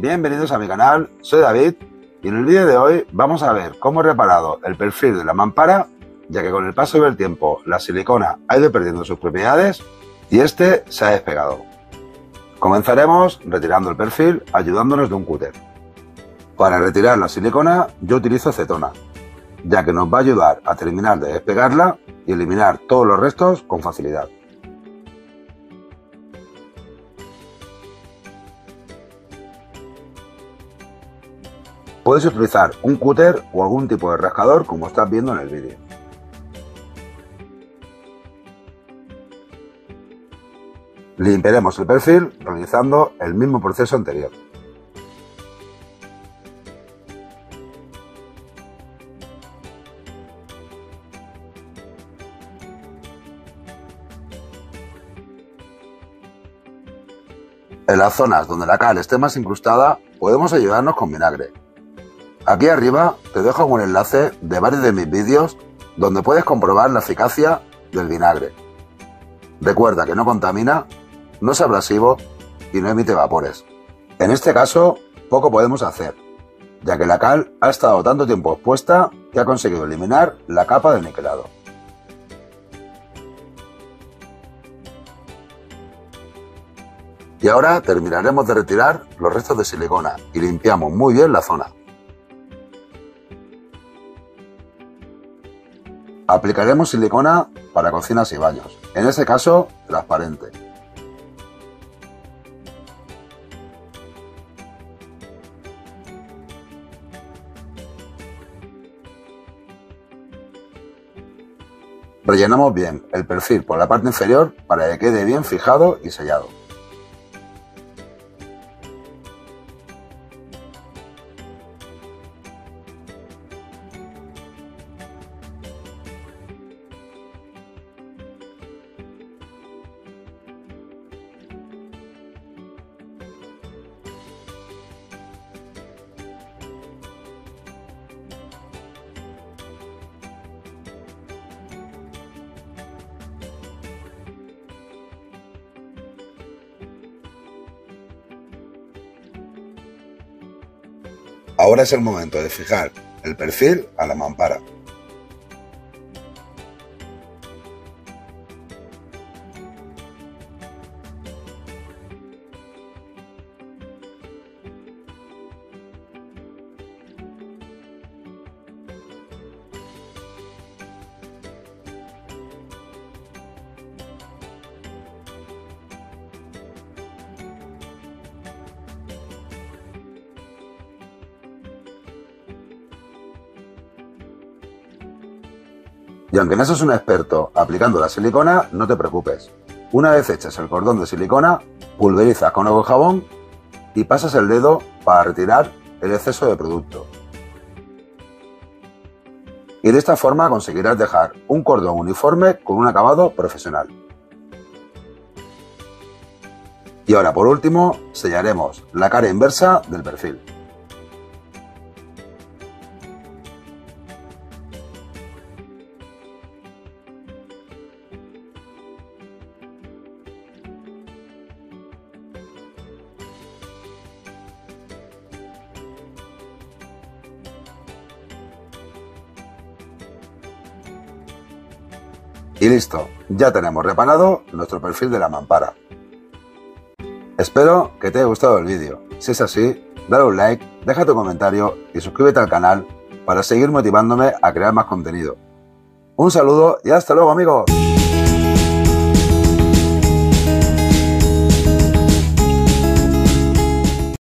bienvenidos a mi canal, soy David y en el vídeo de hoy vamos a ver cómo he reparado el perfil de la mampara, ya que con el paso del tiempo la silicona ha ido perdiendo sus propiedades y este se ha despegado. Comenzaremos retirando el perfil ayudándonos de un cúter. Para retirar la silicona yo utilizo acetona, ya que nos va a ayudar a terminar de despegarla y eliminar todos los restos con facilidad. Puedes utilizar un cúter o algún tipo de rascador como estás viendo en el vídeo. Limpiaremos el perfil realizando el mismo proceso anterior. En las zonas donde la cal esté más incrustada podemos ayudarnos con vinagre. Aquí arriba te dejo un enlace de varios de mis vídeos donde puedes comprobar la eficacia del vinagre. Recuerda que no contamina, no es abrasivo y no emite vapores. En este caso, poco podemos hacer, ya que la cal ha estado tanto tiempo expuesta que ha conseguido eliminar la capa de niquelado. Y ahora terminaremos de retirar los restos de silicona y limpiamos muy bien la zona. Aplicaremos silicona para cocinas y baños, en este caso transparente. Rellenamos bien el perfil por la parte inferior para que quede bien fijado y sellado. Ahora es el momento de fijar el perfil a la mampara. Y aunque no seas un experto aplicando la silicona, no te preocupes. Una vez echas el cordón de silicona, pulverizas con agua y jabón y pasas el dedo para retirar el exceso de producto. Y de esta forma conseguirás dejar un cordón uniforme con un acabado profesional. Y ahora por último, sellaremos la cara inversa del perfil. Y listo, ya tenemos reparado nuestro perfil de la mampara. Espero que te haya gustado el vídeo. Si es así, dale un like, deja tu comentario y suscríbete al canal para seguir motivándome a crear más contenido. Un saludo y hasta luego, amigos.